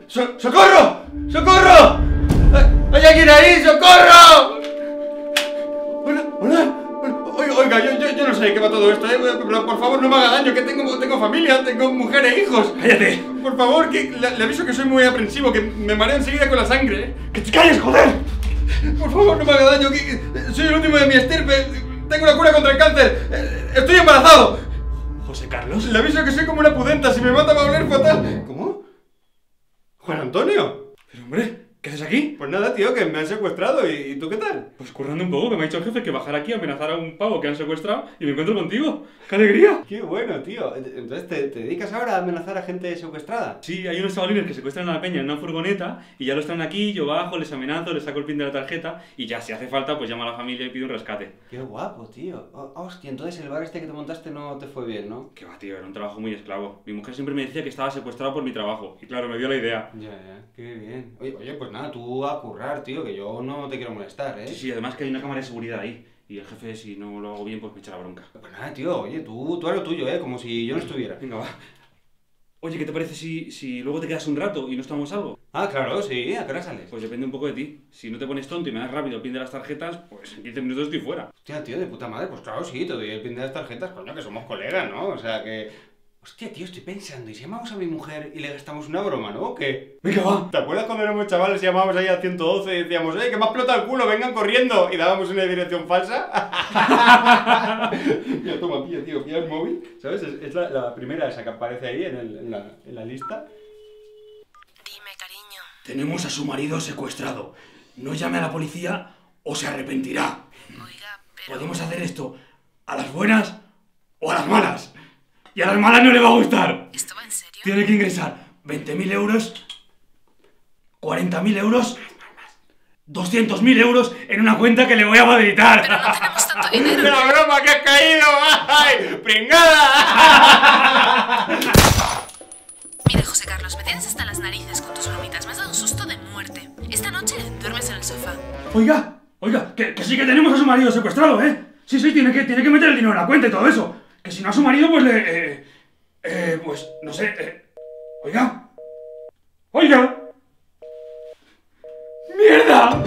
¡Socorro! ¡Socorro! ¡Hay alguien ahí! ¡Socorro! Hola. Oiga, yo no sé de qué va todo esto, pero por favor no me haga daño, que tengo familia, tengo mujer e hijos. ¡Cállate! Por favor, que le aviso que soy muy aprensivo, que me mareo enseguida con la sangre. ¡Que te calles, joder! Por favor, no me haga daño, que soy el último de mi estirpe. Tengo la cura contra el cáncer. Estoy embarazado. ¿José Carlos? Le aviso que soy como una pudenta, si me mata va a oler fatal. ¿Cómo? ¿Juan Antonio? Pero hombre, ¿qué haces aquí? Pues nada, tío, que me han secuestrado. ¿Y tú qué tal? Pues currando un poco, que me ha dicho el jefe que bajara aquí a amenazar a un pavo que han secuestrado y me encuentro contigo. ¡Qué alegría! Qué bueno, tío. Entonces, ¿te dedicas ahora a amenazar a gente secuestrada? Sí, hay unos chavalines que secuestran a la peña en una furgoneta y ya los traen aquí, yo bajo, les amenazo, les saco el pin de la tarjeta y ya, si hace falta, pues llama a la familia y pide un rescate. Qué guapo, tío. Hostia, entonces el bar este que te montaste no te fue bien, ¿no? Que va, tío, era un trabajo muy esclavo. Mi mujer siempre me decía que estaba secuestrado por mi trabajo y claro, me dio la idea. Ya, qué bien. Oye, pues nada, tú a currar, tío, que yo no te quiero molestar, ¿eh? Sí, además que hay una cámara de seguridad ahí. Y el jefe, si no lo hago bien, pues me echa la bronca. Pues nada, tío, oye, tú haz lo tuyo, como si yo no estuviera. Venga, va. Oye, ¿qué te parece si luego te quedas un rato y nos tomamos algo? Ah, claro, sí, ¿a qué hora sales? Pues depende un poco de ti. Si no te pones tonto y me das rápido el pin de las tarjetas, pues en 15 minutos estoy fuera. Hostia, tío, de puta madre, pues claro, sí, te doy el pin de las tarjetas, coño, que somos colegas, ¿no? O sea, que... Hostia, tío, estoy pensando, ¿y si llamamos a mi mujer y le gastamos una broma, no? ¿O qué? Venga, va. ¿Te acuerdas cuando éramos chavales y llamábamos ahí al 112 y decíamos, que me ha explotado el culo, vengan corriendo? Y dábamos una dirección falsa. Mira, toma, pilla el móvil, ¿sabes? Es la primera esa que aparece ahí en la lista. Dime, cariño. Tenemos a su marido secuestrado. No llame a la policía o se arrepentirá. Oiga, pero... Podemos hacer esto a las buenas o a las malas. Y a las malas no le va a gustar. ¿Esto va en serio? Tiene que ingresar 20.000 euros, 40.000 euros, 200.000 euros en una cuenta que le voy a facilitar. Pero no tenemos tanto dinero. ¡La broma que has caído! ¡Ay, pringada! Mira, José Carlos, me tienes hasta las narices con tus bromitas. Me has dado un susto de muerte. Esta noche duermes en el sofá. Oiga, que sí que tenemos a su marido secuestrado, ¿eh? Sí, tiene que meter el dinero en la cuenta y todo eso. Que si no a su marido, pues pues, no sé, Oiga. ¡Mierda!